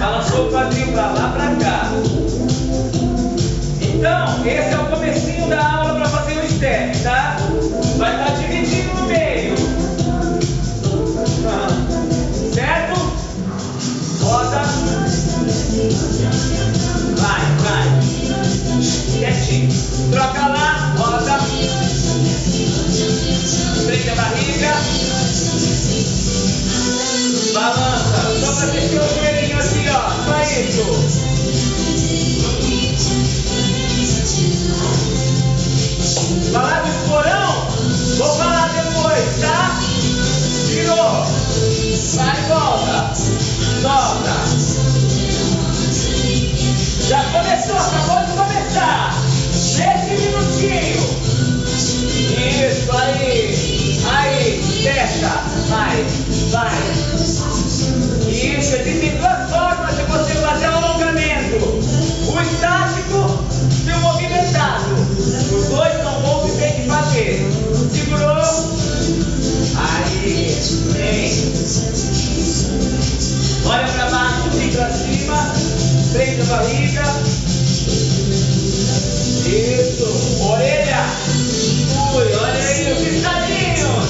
Balançou o quadril pra lá, pra cá. Então, esse é o comecinho da aula para fazer o step, tá? Vai estar dividindo no meio. Certo? Roda. Vai. Quietinho. Troca lá, roda. Prende a barriga. Balança. Só para descer o joelhinho aqui, ó. Só isso. Falar do esporão? Vou falar depois, tá? Virou. Vai e volta. Dobra. Já começou, acabou de começar. 10 minutinhos. Isso, aí, fecha. Vai. Isso, existem duas formas de você fazer o alongamento: o estático e o movimentado. Os dois são bons e tem que fazer. Segurou. Aí, vem. Olha para baixo, vem para cima. Prende a barriga. Isso. Orelha. Ui, olha aí os piscadinhos.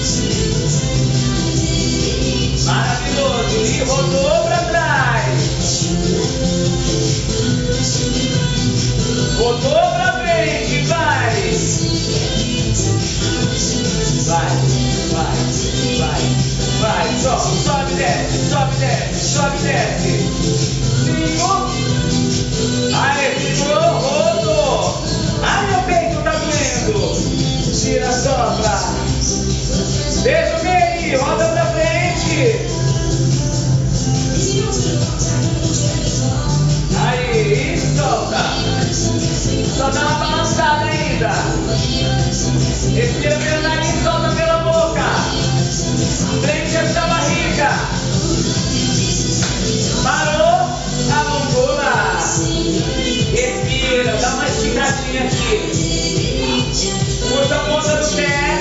Maravilhoso. E rodou para trás. Rodou para frente. Vai. Sobe, desce. 5. Aí, segurou, rodou. Ai, meu peito tá doendo. Tira, sopra. Deixa o meio, roda pra frente. Aí, solta. Só dá uma balançada ainda. Respira pelo nariz, solta pela boca. Prende essa barriga. Parou, alongou lá. Respira, dá uma esticadinha aqui. Puxa a ponta do pé.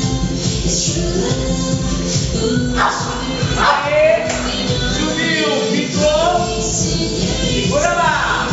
Aê, subiu, ficou. Segura lá.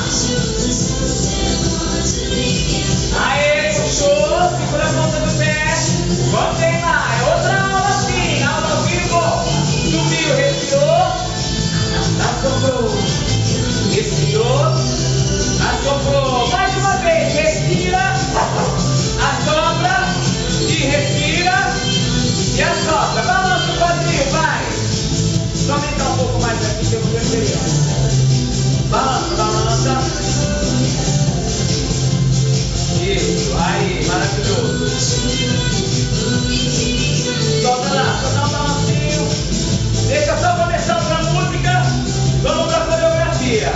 Aê, puxou, segura a ponta do pé. Mantém lá, é outra aula assim, aula ao vivo. Subiu, respirou. Assoprou. Respirou. Assoprou. Mais uma vez, respira. Assopra. E respira. E assopra. Balança o quadril, vai. Só aumentar um pouco mais aqui que eu vou perceber. Balança. Isso, aí, maravilhoso. Solta lá, só dá um balancinho. Deixa só começar outra música. Vamos pra coreografia.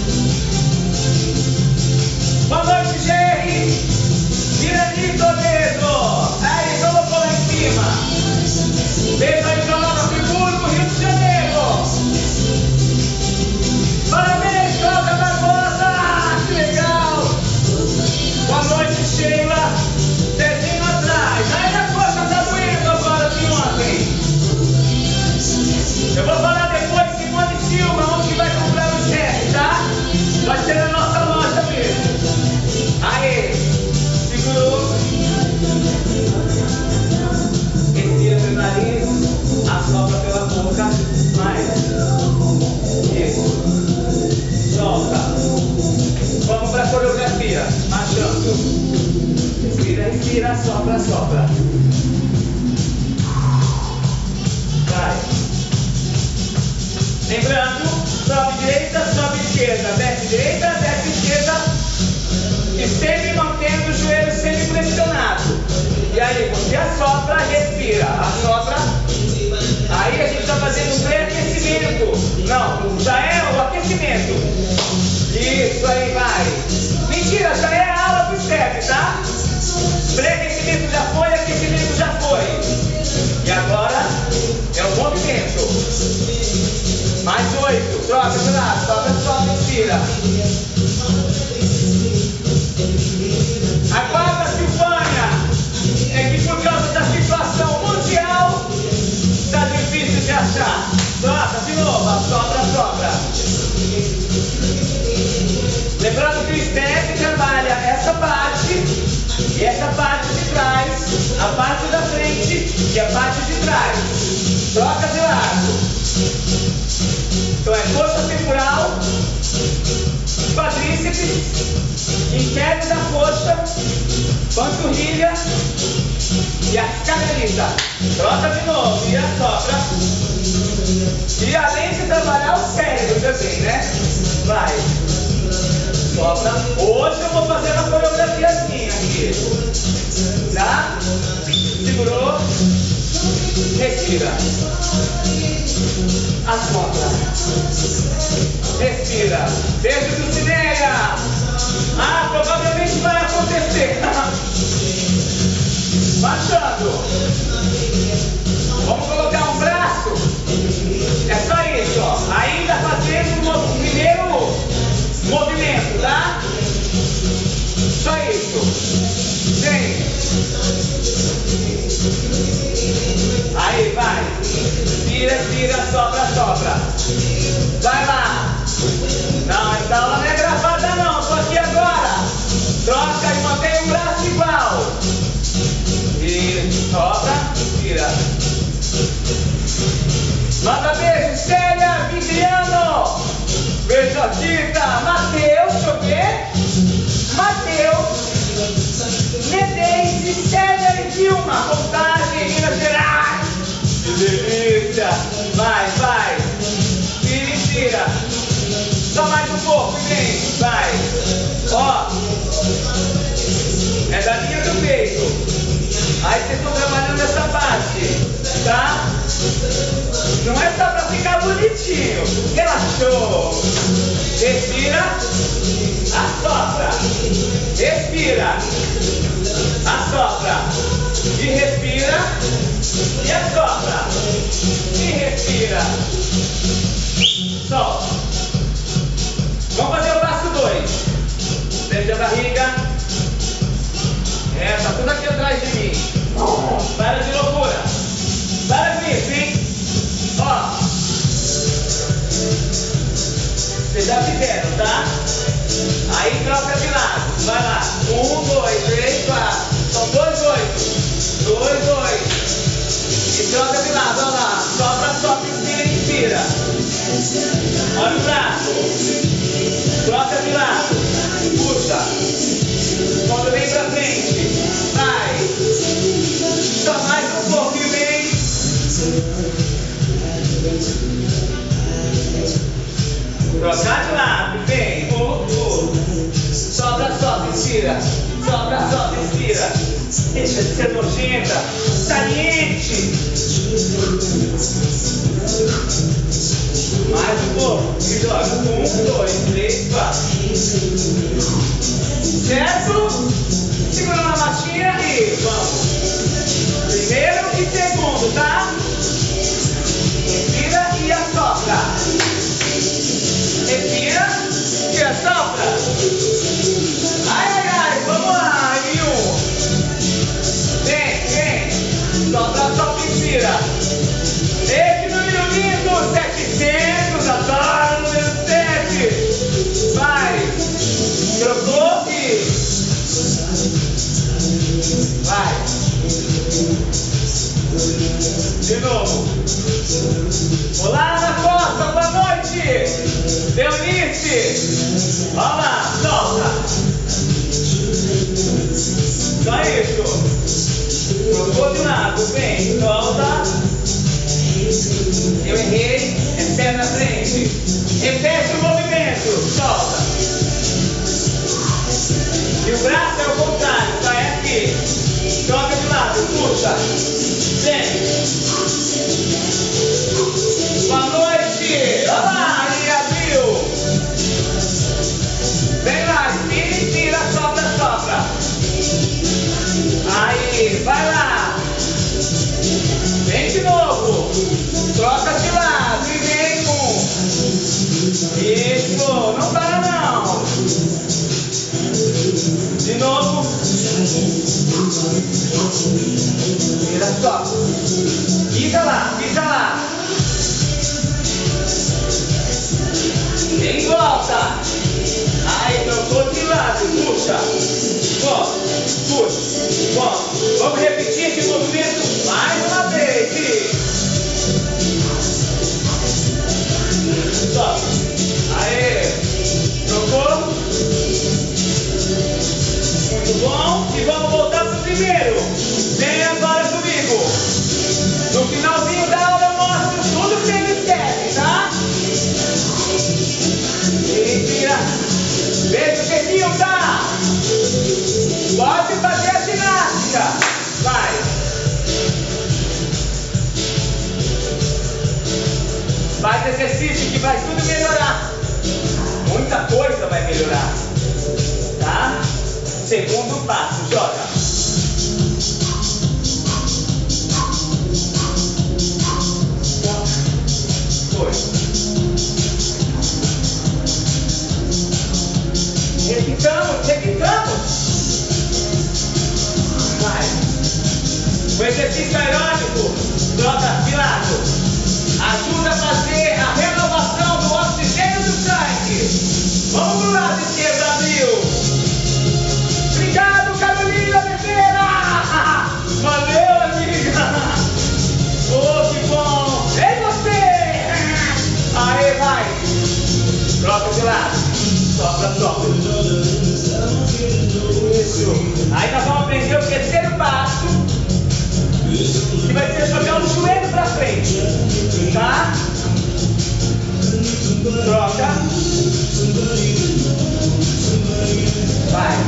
Boa noite, Jerry. Irani Toledo. Aí, colocou lá em cima. Beijo aí pra Nova Friburgo, Rio de Janeiro. Parabéns, Cláudia Barbosa. Que legal. Boa noite, Sheila. Dedinho atrás. Aí a coxa tá doendo agora de ontem. Eu vou falar depois Simone Silva, onde vai comprar o chefe, tá? Vai ser na nossa loja mesmo. Aê, segurou. Respira pelo nariz, assopra pela boca. Mais. Isso. Solta. Vamos para a coreografia. Marchando. Respira, assopra. Vai. Lembrando, sobe direita, sobe esquerda, desce direita, desce esquerda, e sempre mantendo o joelho sempre pressionado. E aí você assopra, respira, assopra. Aí a gente está fazendo um pré-aquecimento. Não, já é o aquecimento. Isso aí, vai. Mentira, já é a aula do step, tá? Pré-aquecimento já foi, aquecimento já foi. E agora é o movimento. Mais 8, troca de lado, sobe, inspira. A quarta, Silvânia, é que por causa da situação mundial, está difícil de achar. Troca de novo, sopra. assopra. Lembrando que o step trabalha essa parte e essa parte de trás, a parte da frente e a parte de trás. Troca de lado. Então é força temporal, quadríceps, império da coxa, panturrilha e a canelita. Troca de novo e assopra. E além de trabalhar o cérebro também, né? Vai. Sopra. Hoje eu vou fazer uma coreografiazinha aqui. Tá? Segurou. Respira. Assopra. Respira. Beijo do Cineia. Ah, provavelmente vai acontecer. Baixando. Vamos colocar um braço. É só isso, ó. Ainda fazendo o primeiro movimento, tá? Só isso. Vem. Aí, vai. Vira, vira, sopra, sopra. Vai lá. Não, essa aula não é gravada não. Tô aqui agora. Troca e mantém o braço igual. E sopra, vira. Manda beijo, Célia, Viviano. Beijo aqui, tá? Matheus, deixa eu ver. Matheus, Nedeise, Célia e Vilma. Contagem, Minas Gerais. Que delícia. Vai, vai. Tira e tira. Só mais um pouco, vem. Vai. Ó. É da linha do peito. Aí vocês estão trabalhando essa parte, tá? Não é só pra ficar bonitinho. Relaxou. Respira. Assopra. Respira. Assopra. E respira. E assopra. E respira. Solta. Vamos fazer o passo 2. Prende a barriga. É, tá tudo aqui atrás de mim. Para de loucura. Para com isso, hein? Ó. Vocês já fizeram, tá? Aí troca de lado. Vai lá. 1, 2, 3, 4. São 2, 8. 2, 8. E troca de lado, olha lá. Sopra, sopra, inspira, inspira. Olha o braço. Troca de lado. Puxa. Quando vem pra frente. Vai. Só mais um pouquinho, vem. Trocar de lado, vem. Sobra, sopra, inspira. Sobra, sopra, inspira. Deixa de ser nojenta. Saliente. Mais um pouco. E joga. 1, 2, 3, 4. Certo? Segura na matinha e vamos. Primeiro e segundo, tá? Respira e assopra. Respira e assopra. Ai, ai, ai, vamos lá. E 1. Vem, vem. Sopra, sopra, inspira. Esse número lindo, 700, adoro o número 7. Vai. Trocou e... Vai. De novo. Olá, Ana Costa, boa noite. Eunice. Olha lá, solta. Só isso. Trocou de lado, vem, solta. Eu errei, é pé na frente. Repete o movimento, solta. E o braço é o contrário, vai aqui. Troca de lado, puxa. Vem. Boa noite. Olha lá, e abriu. Vem lá, inspira, inspira, sopra, sopra. Aí, vai lá. Vem de novo. Troca de lado e vem com. Isso, não para não. De novo. puxa. Bom, puxa. Bom, vamos repetir esse movimento mais uma vez. Sobe. Aê. Trocou. Muito bom. E vamos voltar para o primeiro. Vem agora comigo. No finalzinho da aula eu mostro tudo que eles querem, tá? Respira. Veja o jeitinho, tá? Pode fazer a ginástica. Vai. Faz exercício que vai tudo melhorar. Muita coisa vai melhorar. Tá? Segundo passo, joga. Foi. Repitamos. Vai. O exercício aeróbico, troca de lado, ajuda a fazer a renovação do oxigênio do sangue. Vamos pro lado esquerdo, abriu. Obrigado, Carolina Oliveira. Valeu, amiga. Oh, que bom. Ei, você. Aí, vai. Troca de lado. Sopra. Isso. Aí nós vamos aprender o terceiro passo, que vai ser jogar o joelho pra frente. Tá? Troca. Vai.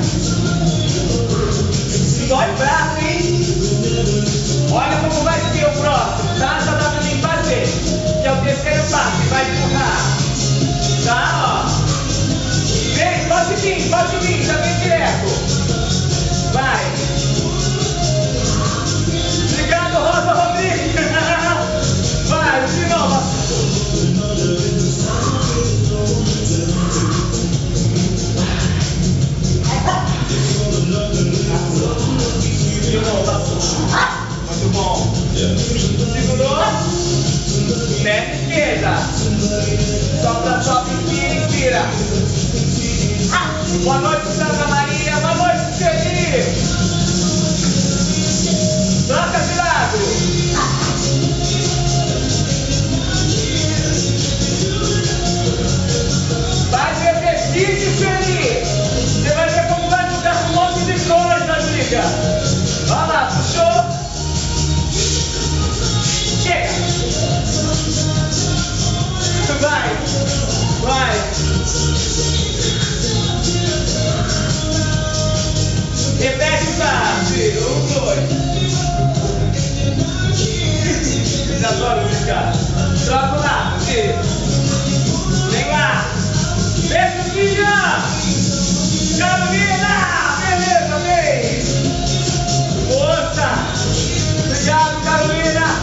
Dói o braço, hein? Olha como vai ser o próximo, tá? Já dá pra gente fazer. Que é o terceiro passo, que vai empurrar. Tá, ó. Vem, pode vir, já vem direto. Vai. Obrigado, Rosa Rodrigues. Vai, de novo. De novo. Muito bom. Segurou. Mete esquerda. Sopra, inspira. Boa noite, Santa Maria. Boa noite, Sueli. Troca de lado. Faz exercício, Sueli. Você vai ver como vai mudar um monte de coisa, amiga. Vai lá, puxou. Chega. Vai. Repete o passe. 1, 2. Eles adoram brincar. Troca o lado. Vem lá. Beijo, filha. Carolina. Beleza, vem. Força. Obrigado, Carolina.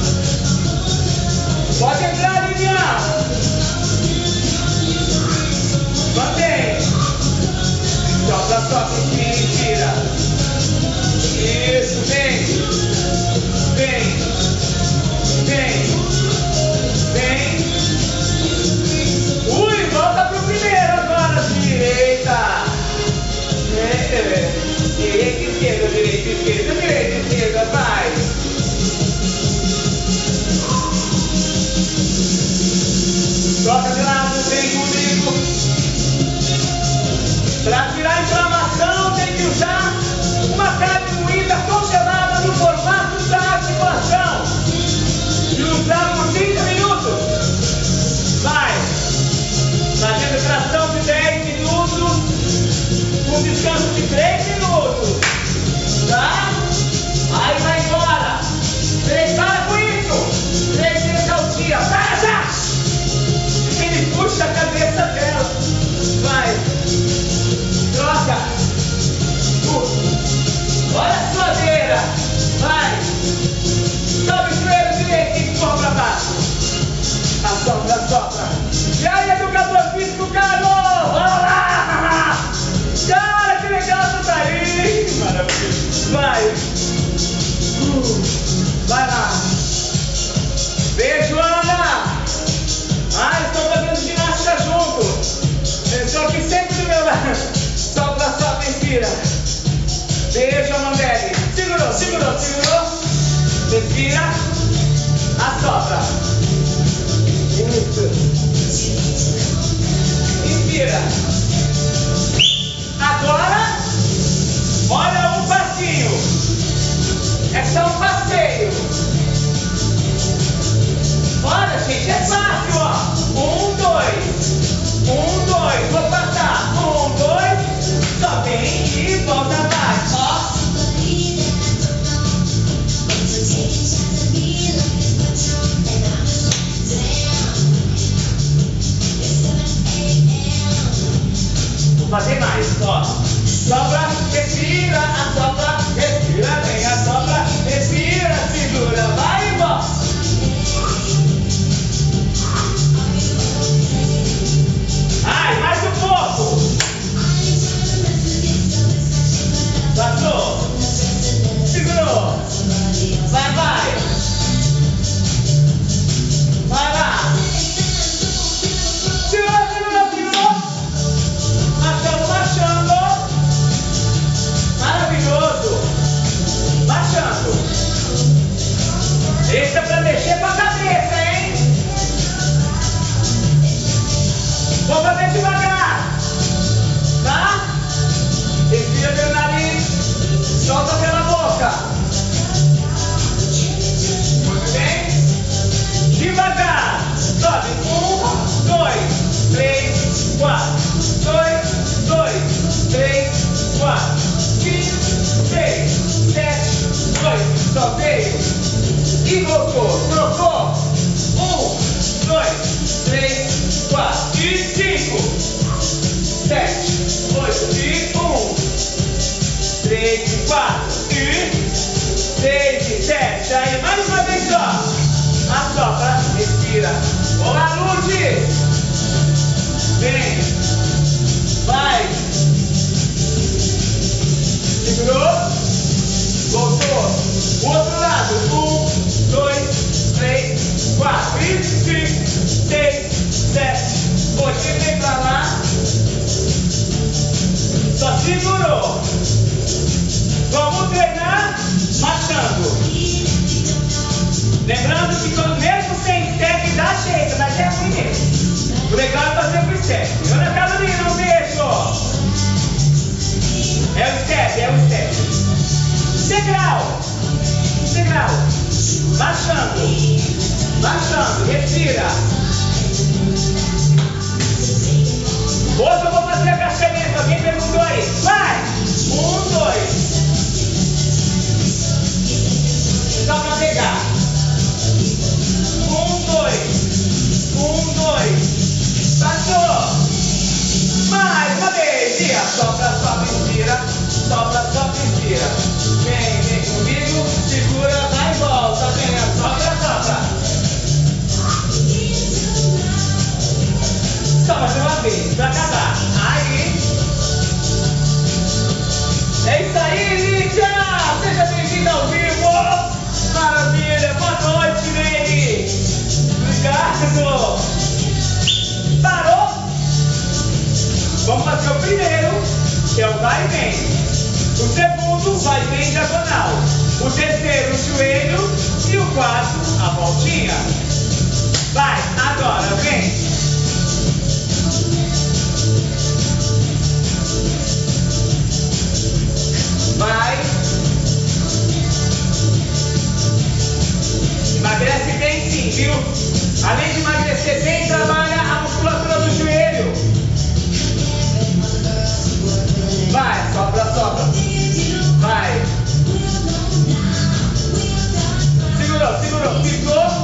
Pode entrar, Lilian. Mantém. Sopra, inspira. Isso, vem. Ui, volta pro primeiro agora, direita. Direita, esquerda, vai. Troca de lado, vem comigo. Para tirar a inflamação, tem que usar uma carne moída congelada no formato da articulação. E usar por 30 minutos. Vai. Fazendo tração de 10 minutos, com descanso de 3 minutos. Tá? Aí vai embora. Para com isso. 3 vezes ao dia. Para já! Ele puxa a cabeça dela. Vai. Troca. Olha a suadeira. Vai. Ó, sopra, respira, assopra, respira, vem, assopra, respira, segura, vai e volta. Ai, mais um pouco. Passou. Segurou. Vai, vai. Vai lá. Segurou, segurou, segurou. Marchando, marchando. Maravilhoso. Marchando. Esse é pra mexer com a cabeça, hein? Vamos fazer devagar. Tá? Respira pelo nariz. Solta pela boca. Muito bem. Devagar. Sobe. 1, 2, 3, 4. 2, 2, 3, 4. 5, 6, 7, 8. Só veio. E voltou. Trocou. 1, 2, 3, 4. E 5, 7, 8. E 1, 3, 4. E 6, 7. Aí, mais uma vez só. Assopra, respira. Olá, Lourdes. Vem. Vai. Segurou. Voltou. O outro lado. 1, 2, 3, 4. E 5, 6, 7, 8. E vem pra lá. Só segurou. Vamos treinar marchando. Lembrando que mesmo sem step dá jeito, mas é ruim mesmo. O legal é fazer com step. Eu na Carolina, um beijo. É o step, é o step. Degrau. Degrau. Marchando. Marchando. Respira. Hoje eu vou fazer agachamento. Alguém perguntou aí? Vai. 1, 2. Só pra pegar. 1, 2. 1, 2. Passou. Mais uma vez. E assopra, sopra, inspira. Sopra, sopra, inspira. Vem, vem comigo. Segura, vai e volta. Vem, assopra, sopra. Só mais uma vez, pra acabar. Aí. É isso aí, Lídia! Seja bem-vinda ao vivo! Maravilha! Boa noite, Ney! Obrigado! Parou? Vamos fazer o primeiro, que é o vai e vem. O segundo, vai e vem diagonal. O terceiro, o joelho. E o quarto, a voltinha. Vai, agora, vem! Vai. Emagrece bem sim, viu? Além de emagrecer bem, trabalha a musculatura do joelho. Vai, sopra, sopra. Vai. Segurou, segurou, ficou.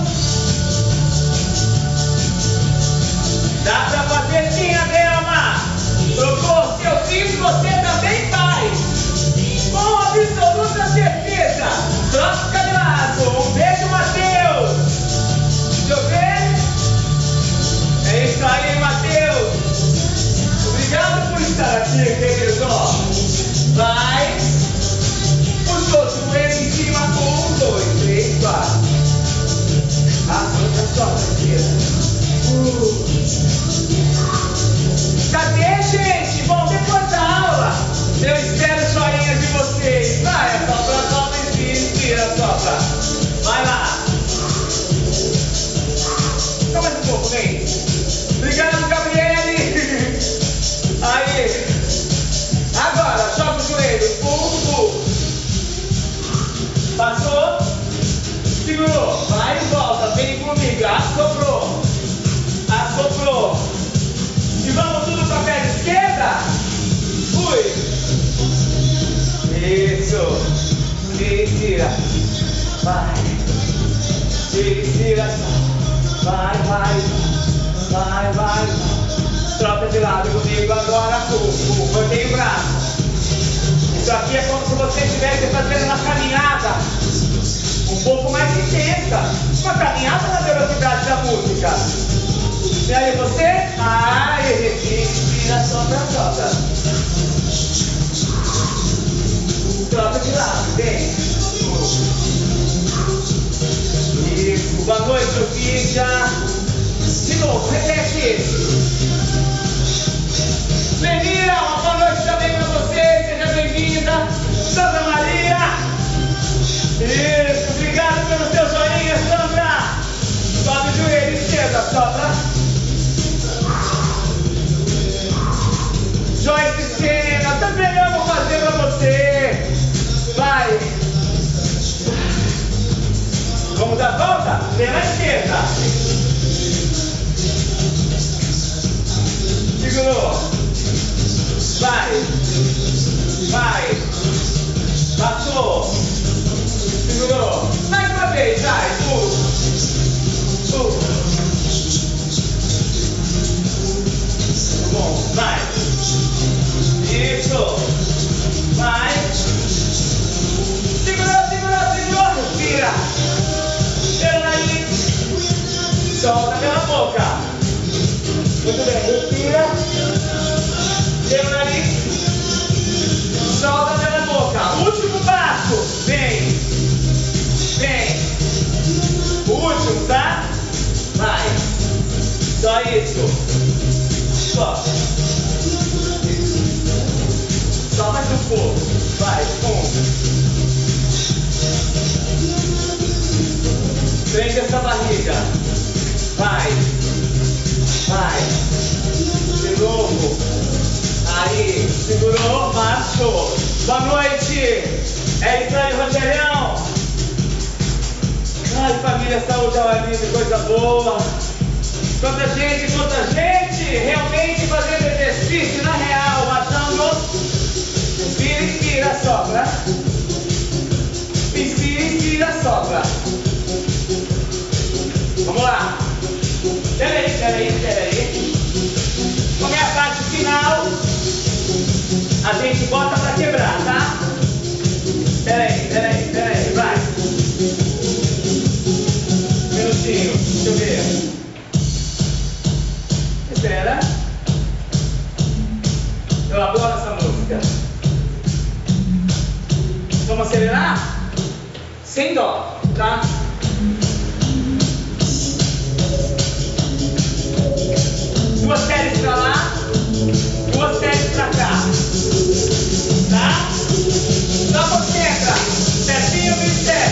Dá pra fazer sim, Adelma. Trocou seu filho, você também faz. Com absoluta certeza. Troca o cabelado. Um beijo, Matheus. Deixa eu ver. É isso aí, Matheus. Obrigado por estar aqui, querido. Vai. Puxou o joelho em cima. 1, 2, 3, 4. Sopra, esquerda. Cadê, gente? Bom, depois da aula, eu espero os joinhas de vocês. Vai, sopra, sopra, inspira, sopra. Vai lá. Só mais um pouco, vem. Obrigado, Gabriele. Aí. Agora, joga o joelho. 1. Passou. Segurou. Vai e volta. Vem comigo. Assoprou. Assoprou. E vamos tudo para a perna esquerda. Fui. Isso. Respira. Vai. Respira. Vai, vai. Vai, vai. Troca de lado comigo agora. Vai meio braço. Isso aqui é como se você estivesse fazendo uma caminhada um pouco mais intensa. Uma caminhada na velocidade da música. E aí você, respira, solta. Troca de lado, vem. Isso, boa noite, Sofia. De novo, repete esse. Menina, uma boa noite também para você, seja bem-vinda. Sandra Maria. Isso, obrigado pelo seu joinha, Sandra. Sobe o joelho, esquerda, sopra. Joyce Sena, também amo fazer para você. Vai. Vamos dar volta? Pela esquerda. Segurou. Vai. Passou. Segurou. Mais uma vez, vai. Bom, vai. Isso. Vai. Segurou. Respira. Pelo nariz. Solta pela boca. Muito bem. Respira. Pelo nariz. Solta pela boca. Último passo. Vem. O último, tá? Vai. Só isso. Só. Só mais um pouco. Vai. Prende essa barriga. Vai. De novo. Aí. Segurou. Marchou. Boa noite. É isso aí, Rogerião. Ai, família, saúde ao ar livre, coisa boa. Quanta gente realmente fazendo exercício na real, matando. Inspira, sopra. Inspira, sopra. Vamos lá. Peraí. Como é a parte final, a gente bota pra quebrar, tá? Peraí, vai. Minutinho, deixa eu ver. Espera. Eu adoro essa música. Vamos acelerar? Sem dó, tá? Duas séries pra lá, duas séries pra cá. Tá? Só concentra. Certinho no step.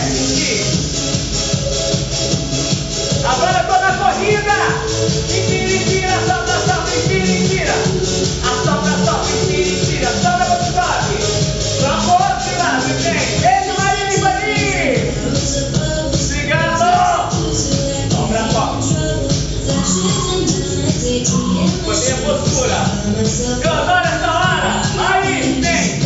Agora tô na corrida. Inspira, solta, inspira. Assopra, inspira. Sobe, sobe. Trocou de lado, vem. Beijo, Maria e Vani. Obrigado. Vamos pra foto. Mantém a postura. Eu adoro essa hora. Aí, vem.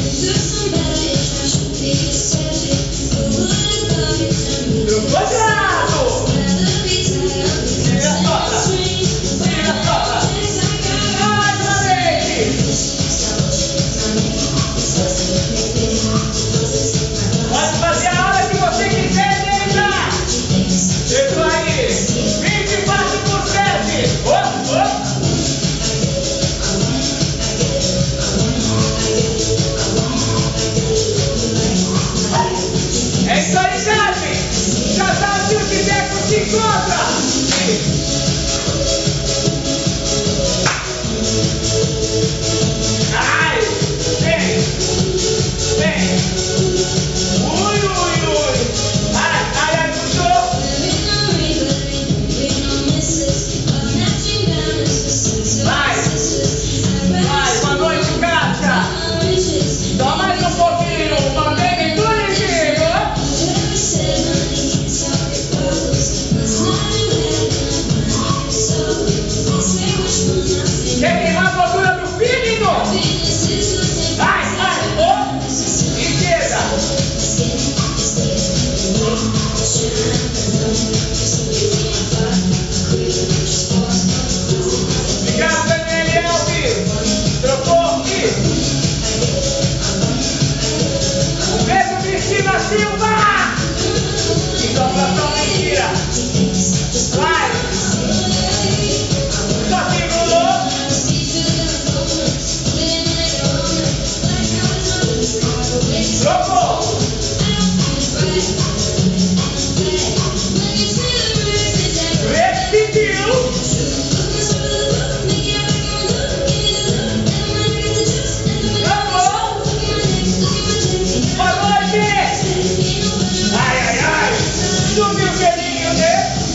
Trocou de lado. Mais uma vez. Pode fazer a hora que você quiser, nega. Isso aí. 24 por 7. É isso aí, Jaime. Já sabe, se não quiser, se encontra. Ai, vem. Ui. Ai, puxou. Vai, boa noite, Kátia. Só mais um pouquinho, mantém bonitinho. Quer queimar a gordura do fígado? Vai, esquerda. Obrigado, Daniel Alves. Trocou aqui. Silva! Então, abração, mentira. Vai. Só segurou. Trocou. Repetiu. Subiu o pelinho, né?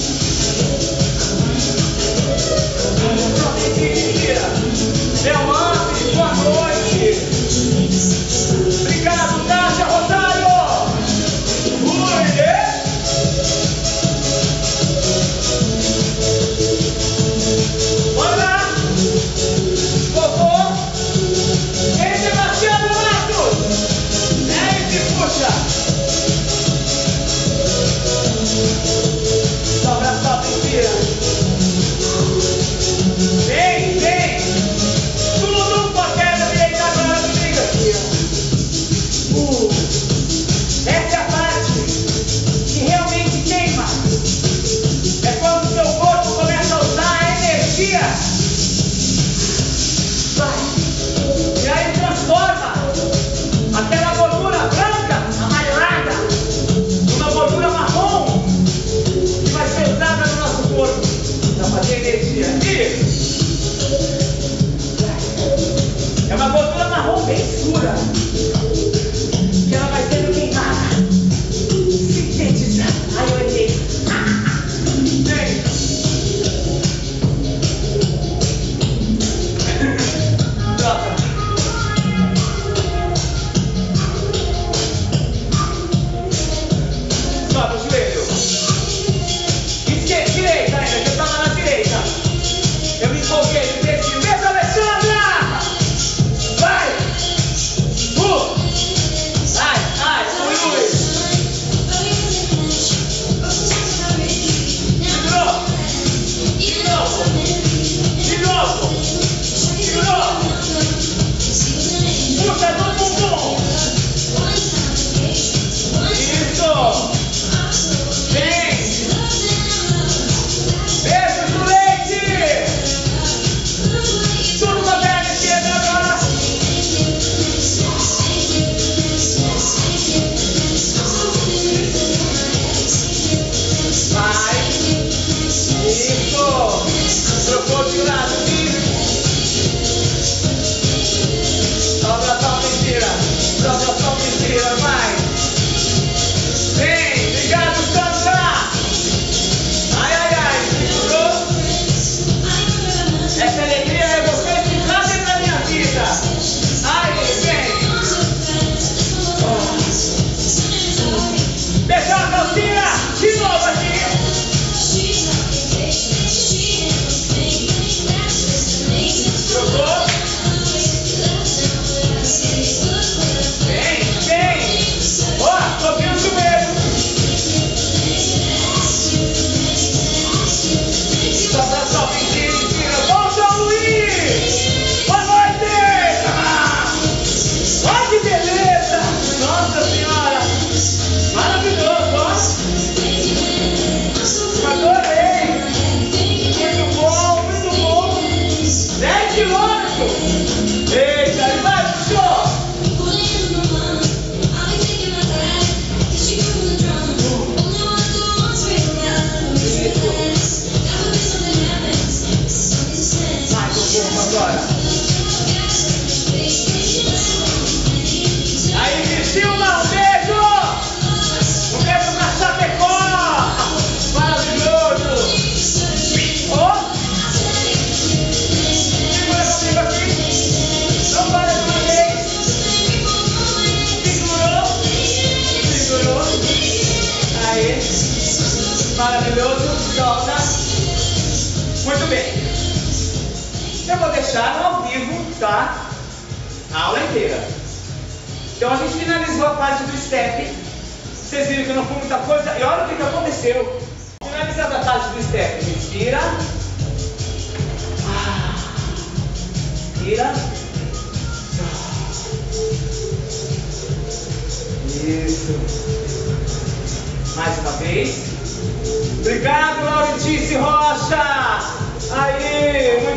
Mentira. Meu ame, boa noite. Obrigado, Cássia Rosário. Ui, né? Bora lá. Vovô. Ei, Sebastiano Matos. Esse puxa. Sobra só mentira. Vem, vem. Tudo com a perna direita agora comigo aqui, ó. Essa é a parte que realmente queima. É quando o seu corpo começa a usar a energia. Vai. E aí transforma aquela gordura branca, amarelada, numa gordura marrom, que vai ser usada no nosso corpo para fazer energia. Isso! É uma gordura marrom bem escura, que ela vai sendo queimada, sintetizada. Ai, eu errei. Vem! Troca! Sobe o joelho. Direita ainda, que eu estava na direita. Eu me empolguei, me desci. Mesmo, Alexandra! Vai! Ai, ai, ui, ui. Segurou. De novo. De novo. Segurou. Puxa no bumbum. Isso. Vem. Beijo do leite! Tudo com a perna esquerda agora! Vai! Isso! Trocou de lado, filho! Sobra só mentira! Sobra só mentira, vai! Vem! Obrigado, Sandra! Ai, ai, ai! Segurou! Essa alegria é você ficar dentro da minha vida! Ai, vem! Beijou a calcinha! De novo aqui! Jogou! Vem, vem! Ó, toquei o joelho! Sobra só mentira! Bom, João Luiz! Boa noite! Olha que beleza! Nossa Senhora! Maravilhoso, ó! Adorei! Muito bom, muito bom! 10 quilômetros! Eita, e vai, puxou! Vai, do corpo agora! Aí, Silva, um beijo! Um beijo pra Chapecó! Maravilhoso! Ó! Segura comigo aqui! Não para de uma vez! Segurou! Segurou! Aí! Maravilhoso! Solta! Muito bem! Eu vou deixar no ao vivo, tá? A aula inteira. Então a gente finalizou a parte do step. Vocês viram que não foi muita coisa. E olha o que aconteceu. Finalizando a parte do step. Respira. Respira. Isso. vez. Obrigado, Laurentice Rocha. Aí, muito